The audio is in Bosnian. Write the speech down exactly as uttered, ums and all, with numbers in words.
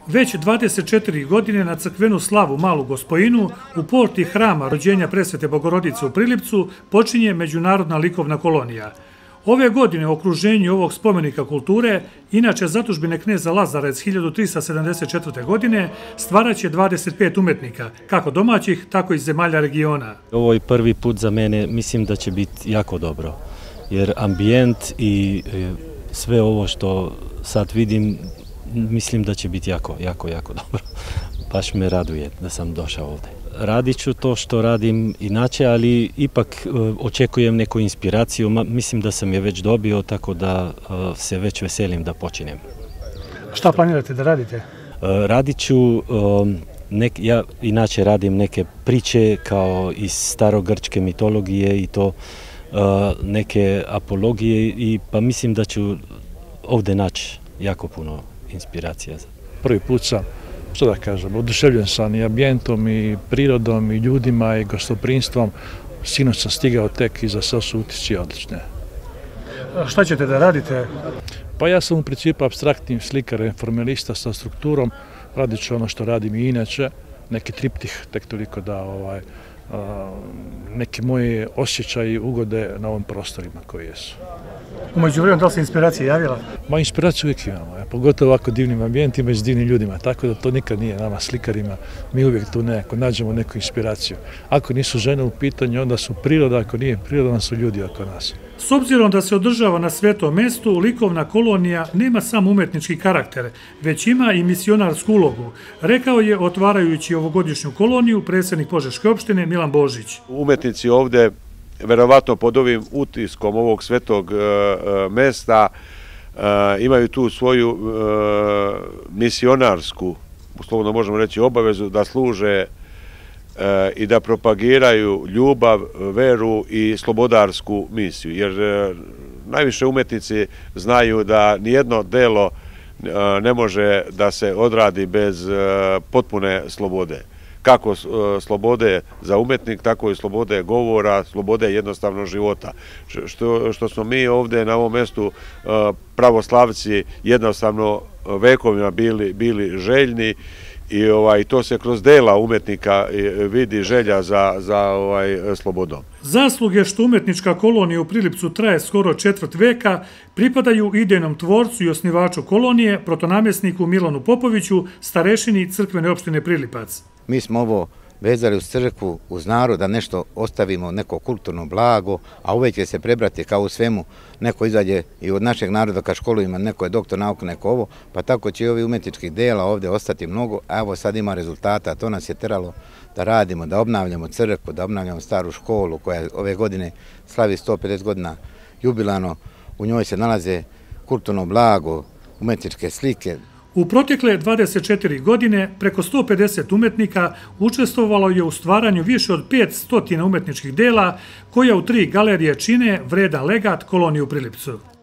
Već dvadeset četiri godine na crkvenu slavu Malu Gospojinu u porti hrama rođenja Presvete Bogorodice u Prilipcu počinje međunarodna likovna kolonija. Ove godine u okruženju ovog spomenika kulture, inače zatužbine kneza Lazara iz hiljadu trista sedamdeset četvrte. godine, stvaraće dvadeset pet umetnika, kako domaćih, tako i zemalja regiona. Ovo je prvi put za mene, mislim da će biti jako dobro, jer ambijent i sve ovo što sad vidim, mislim da će biti jako, jako, jako dobro. Baš me raduje da sam došao ovdje. Radit ću to što radim inače, ali ipak očekujem neku inspiraciju. Mislim da sam je već dobio, tako da se već veselim da počinem. Šta planirate da radite? Radit ću, ja inače radim neke priče kao iz starogrčke mitologije i to neke apologije, i pa mislim da ću ovdje naći jako puno inspiracija. Prvi put sam, što da kažem, oduševljen sam i ambijentom, i prirodom, i ljudima, i gostoprinstvom. Sinoć sam stigao tek i za sad su utisci odlične. Šta ćete da radite? Pa ja sam u principu apstraktni slikar, formalista sa strukturom. Radit ću ono što radim i inače, neki triptih, tek toliko da ovaj, neke moje osjećaje i ugode na ovim prostorima koji jesu. Umeđu vremenu, da li se inspiracija javila? Ma inspiraciju uvijek imamo, pogotovo ovako divnim ambijentima i s divnim ljudima, tako da to nikad nije nama slikarima, mi uvijek tu nekako nađemo neku inspiraciju. Ako nisu žene u pitanju, onda su priroda, ako nije priroda, onda su ljudi oko nas. S obzirom da se održava na svetom mestu, likovna kolonija nema samo umetnički karakter, već ima i misionarsku ulogu, rekao je otvarajući ovogodišnju koloniju predsjednik Požeške opštine Milan Božić. Umetnici ovdje, verovatno pod ovim utiskom ovog svetog mesta, imaju tu svoju misionarsku, slobodno možemo reći, obavezu da služe i da propagiraju ljubav, veru i slobodarsku misiju. Jer najviše umetnici znaju da nijedno delo ne može da se odradi bez potpune slobode. Kako slobode za umetnik, tako i slobode govora, slobode jednostavno života. Što, što smo mi ovdje na ovom mjestu pravoslavci jednostavno vekovima bili, bili željni, i ovaj, to se kroz dela umetnika vidi želja za, za ovaj, slobodom. Zasluge što umetnička kolonija u Prilipcu traje skoro četvrt veka pripadaju idejnom tvorcu i osnivaču kolonije, protonamjesniku Milanu Popoviću, starešini crkvene opštine Prilipac. Mi smo ovo vezali uz crkvu, uz narod, da nešto ostavimo, neko kulturno blago, a uvijek će se prebrati kao u svemu. Neko izađe i od našeg naroda ka školujima, neko je doktor nauka, neko ovo, pa tako će i ovi umetničkih dela ovdje ostati mnogo, a evo sad ima rezultata. To nas je teralo da radimo, da obnavljamo crkvu, da obnavljamo staru školu koja ove godine slavi sto pedeset godina jubilano. U njoj se nalaze kulturno blago, umetničke slike. U protekle dvadeset četiri godine preko sto pedeset umetnika učestvovalo je u stvaranju više od petsto umetničkih dela koja u tri galerije čine vredan legat kolonije u Prilipcu.